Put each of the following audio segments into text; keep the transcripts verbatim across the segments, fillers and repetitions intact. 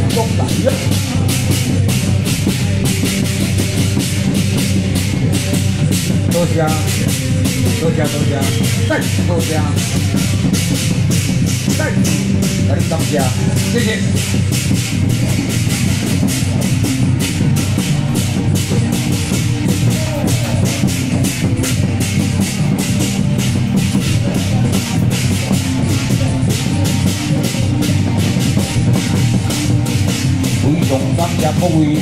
中来了。多谢，多谢，多谢，再次多谢，再次来感谢，谢谢。非常感谢各位。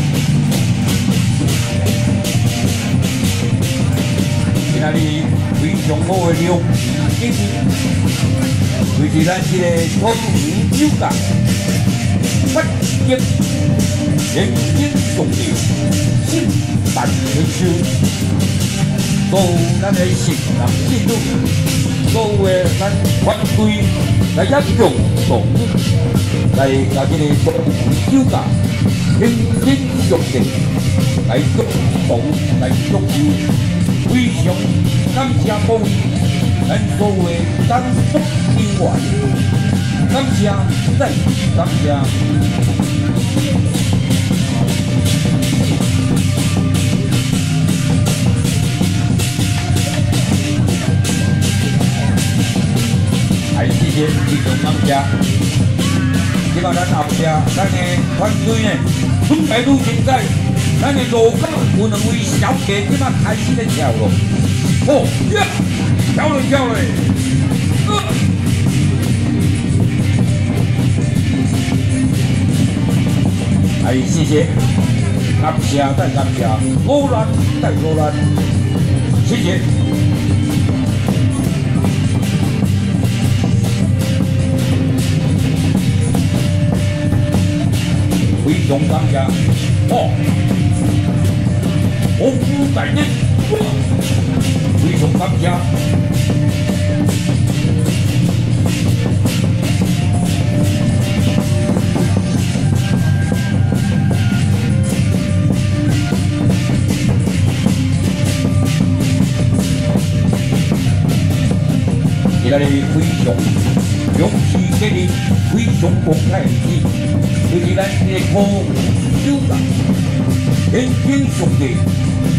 今仔日非常好的六景，就是咱这个土园酒家发景人景上流，信办成收，所有咱的信男信女，所有的咱团队来协助动物，来甲这个土园酒家人景上流来祝福，来祝福。 非常感谢各位，咱所有的单福人员，感谢再感谢。还谢谢非常感谢。今仔咱后壁咱的团队呢，准备愈精彩。 咱的路口有两位小姐，即马开始咧跳咯，哦，呀，跳嘞跳嘞，呃，哎，谢谢，感谢再感谢，罗兰再罗兰，谢谢。非常感谢，哦。 鸿福百年，非常感谢。今仔日非常勇气给你，非常光彩的日子，就是咱这个土酒家，天天上帝。